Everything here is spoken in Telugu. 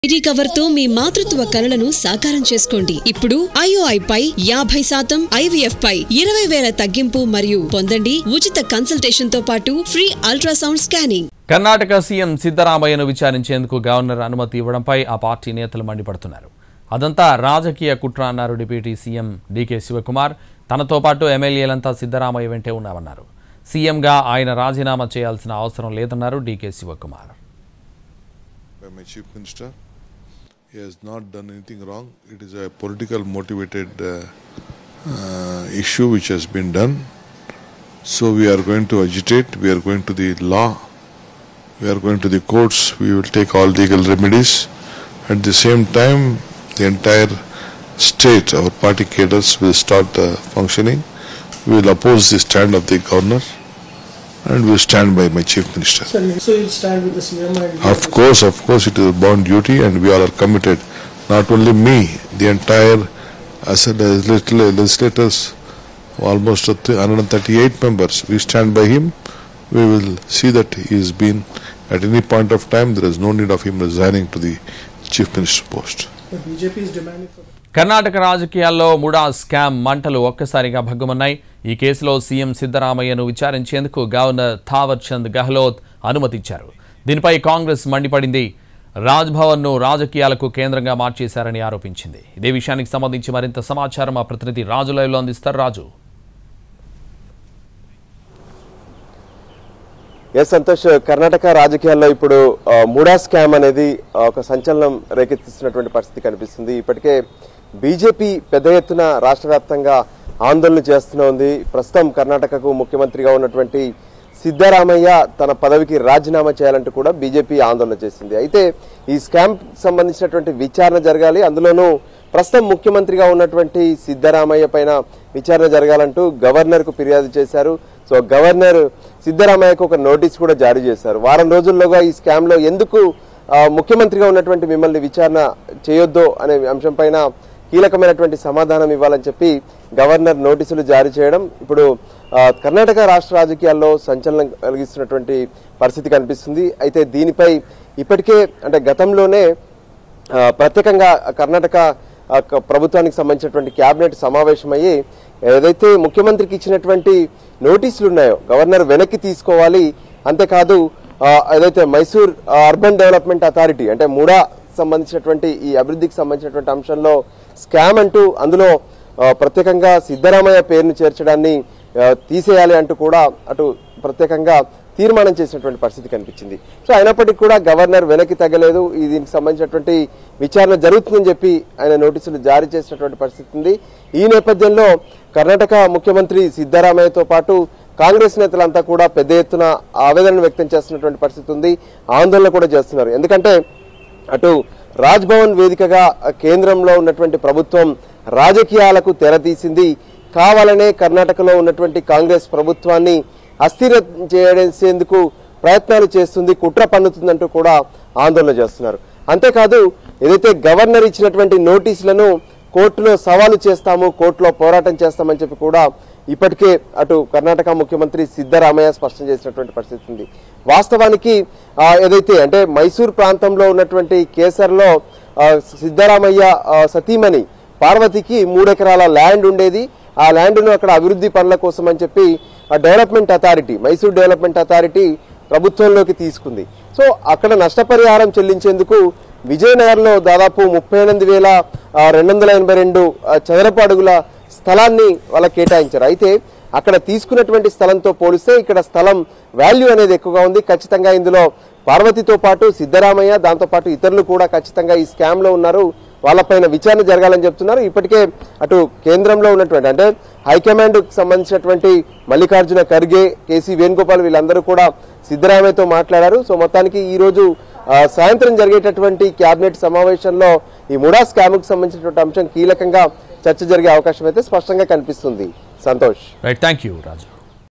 ఐడి కవర్ తో మీ మాతృత్వ కలలను సాకారం చేసుకోండి. ఇప్పుడు IOI పై 50% IVF పై 20,000 తగ్గింపు మరియు పొందండి ఉచిత కన్సల్టేషన్ తో పాటు free ultrasound scanning. Karnataka CM సిద్ధరామయ్యను విచారించేందుకు గవర్నర్ అనుమతి ఇవ్వడంపై ఆ పార్టీ నేతలు మండిపడుతున్నారు. అదంతా రాజకీయ కుట్ర అన్నారు డిప్యూటీ సీఎం DK శివకుమార్. తనతో పాటు ఎమ్మెల్యేలంతా సిద్ధరామయ్య వెంటే ఉన్నామన్నారు. సీఎంగా ఆయన రాజీనామా చేయాల్సిన అవసరం లేదన్నారు DK Shivakumar. My chief minister, he has not done anything wrong. It is a political motivated issue which has been done. So we are going to agitate, we are going to the law, we are going to the courts, we will take all legal remedies. At the same time, the entire state, our party cadres will start functioning. We will oppose the stand of the governor and we will stand by my chief minister. So you will stand with the CM and... Of course, it is a bound duty and we all are committed. Not only me, the entire legislators, almost 138 members, we stand by him. We will see that he has been, at any point of time, there is no need of him resigning to the chief minister post. The BJP is demanding for... Karnataka రాజకీయాల్లో ముడా స్కామ్ మంటలు ఒక్కసారిగా భగ్గుమన్నాయి. ఈ కేసులో సీఎం సిద్ధరామయ్యను విచారించేందుకు గవర్నర్ థావర్ చంద్ గెహ్లోట్ అనుమతిచ్చారు. దీనిపై కాంగ్రెస్ మండిపడింది. రాజ్భవన్ను రాజకీయాలకు కేంద్రంగా మార్చేశారని ఆరోపించింది. ఇదే విషయానికి సంబంధించి మరింత సమాచారం మా ప్రతినిధి రాజు లైవ్లో అందిస్తారు. రాజు. సంతోష్, కర్ణాటక రాజకీయాల్లో ఇప్పుడు ముడా స్కామ్ అనేది ఒక సంచలనం రేకెత్తిస్తున్నటువంటి పరిస్థితి కనిపిస్తుంది. ఇప్పటికే బీజేపీ పెద్ద ఎత్తున రాష్ట్ర వ్యాప్తంగా ఆందోళన చేస్తూనే ప్రస్తుతం కర్ణాటకకు ముఖ్యమంత్రిగా ఉన్నటువంటి సిద్ధరామయ్య తన పదవికి రాజీనామా చేయాలంటూ కూడా బీజేపీ ఆందోళన చేసింది. అయితే ఈ స్కామ్ సంబంధించినటువంటి విచారణ జరగాలి, అందులోనూ ప్రస్తుతం ముఖ్యమంత్రిగా ఉన్నటువంటి సిద్ధరామయ్య పైన విచారణ జరగాలంటూ గవర్నర్ కు ఫిర్యాదు చేశారు. సో గవర్నర్ సిద్ధరామయ్యకు ఒక నోటీస్ కూడా జారీ చేశారు. వారం రోజుల్లోగా ఈ స్కామ్ లో ఎందుకు ముఖ్యమంత్రిగా ఉన్నటువంటి మిమ్మల్ని విచారణ చేయొద్దు అనే అంశం పైన కీలకమైనటువంటి సమాధానం ఇవ్వాలని చెప్పి గవర్నర్ నోటీసులు జారీ చేయడం ఇప్పుడు కర్ణాటక రాష్ట్ర రాజకీయాల్లో సంచలనం కలిగిస్తున్నటువంటి పరిస్థితి కనిపిస్తుంది. అయితే దీనిపై ఇప్పటికే అంటే గతంలోనే ప్రత్యేకంగా కర్ణాటక ప్రభుత్వానికి సంబంధించినటువంటి కేబినెట్ సమావేశమయ్యి ఏదైతే ముఖ్యమంత్రికి ఇచ్చినటువంటి నోటీసులు ఉన్నాయో గవర్నర్ వెనక్కి తీసుకోవాలి, అంతేకాదు ఏదైతే మైసూర్ అర్బన్ డెవలప్మెంట్ అథారిటీ అంటే ముడా సంబంధించినటువంటి ఈ అభివృద్ధికి సంబంధించినటువంటి అంశంలో స్కామ్ అంటూ అందులో ప్రత్యేకంగా సిద్ధరామయ్య పేరును చేర్చడాన్ని తీసేయాలి అంటూ కూడా అటు ప్రత్యేకంగా తీర్మానం చేసినటువంటి పరిస్థితి కనిపించింది. సో అయినప్పటికీ కూడా గవర్నర్ వెనక్కి తగ్గలేదు. దీనికి సంబంధించినటువంటి విచారణ జరుగుతుందని చెప్పి ఆయన నోటీసులు జారీ చేసినటువంటి పరిస్థితి ఉంది. ఈ నేపథ్యంలో కర్ణాటక ముఖ్యమంత్రి సిద్ధరామయ్యతో పాటు కాంగ్రెస్ నేతలంతా కూడా పెద్ద ఎత్తున ఆవేదన వ్యక్తం చేస్తున్నటువంటి పరిస్థితి ఉంది, ఆందోళన కూడా చేస్తున్నారు. ఎందుకంటే అటు రాజ్భవన్ వేదికగా కేంద్రంలో ఉన్నటువంటి ప్రభుత్వం రాజకీయాలకు తెరతీసింది, కావాలనే కర్ణాటకలో ఉన్నటువంటి కాంగ్రెస్ ప్రభుత్వాన్ని అస్థిరం చేసేందుకు ప్రయత్నాలు చేస్తుంది, కుట్ర పన్నుతుందంటూ కూడా ఆందోళన చేస్తున్నారు. అంతేకాదు ఏదైతే గవర్నర్ ఇచ్చినటువంటి నోటీసులను కోర్టులో సవాలు చేస్తాము, కోర్టులో పోరాటం చేస్తామని చెప్పి కూడా ఇప్పటికే అటు కర్ణాటక ముఖ్యమంత్రి సిద్ధరామయ్య స్పష్టం చేసినటువంటి పరిస్థితి ఉంది. వాస్తవానికి ఏదైతే అంటే మైసూర్ ప్రాంతంలో ఉన్నటువంటి కేసర్లో సిద్ధరామయ్య సతీమణి పార్వతికి 3 ఎకరాల ల్యాండ్ ఉండేది. ఆ ల్యాండ్ను అక్కడ అభివృద్ధి పనుల కోసం అని చెప్పి development authority Mysore development authority ప్రభుత్వంలోకి తీసుకుంది. సో అక్కడ నష్టపరిహారం చెల్లించేందుకు విజయనగర్లో దాదాపు 38,282 చదరపు అడుగుల స్థలాన్ని వాళ్ళకి కేటాయించారు. అయితే అక్కడ తీసుకున్నటువంటి స్థలంతో పోలిస్తే ఇక్కడ స్థలం వాల్యూ అనేది ఎక్కువగా ఉంది. ఖచ్చితంగా ఇందులో పార్వతితో పాటు సిద్ధరామయ్య దాంతోపాటు ఇతరులు కూడా ఖచ్చితంగా ఈ స్కామ్ లో ఉన్నారు, వాళ్ళపైన విచారణ జరగాలని చెప్తున్నారు. ఇప్పటికే అటు కేంద్రంలో ఉన్నటువంటి అంటే హైకమాండ్ కు సంబంధించినటువంటి మల్లికార్జున ఖర్గే, కేసీ వేణుగోపాల్ వీళ్ళందరూ కూడా సిద్ధరామయ్యతో మాట్లాడారు. సో మొత్తానికి ఈ రోజు సాయంత్రం జరిగేటటువంటి కేబినెట్ సమావేశంలో ఈ ముడా స్కామ్ కు సంబంధించినటువంటి అంశం కీలకంగా చర్చ జరిగే అవకాశం అయితే స్పష్టంగా కనిపిస్తుంది. సంతోష్. రైట్, థాంక్యూ రాజు.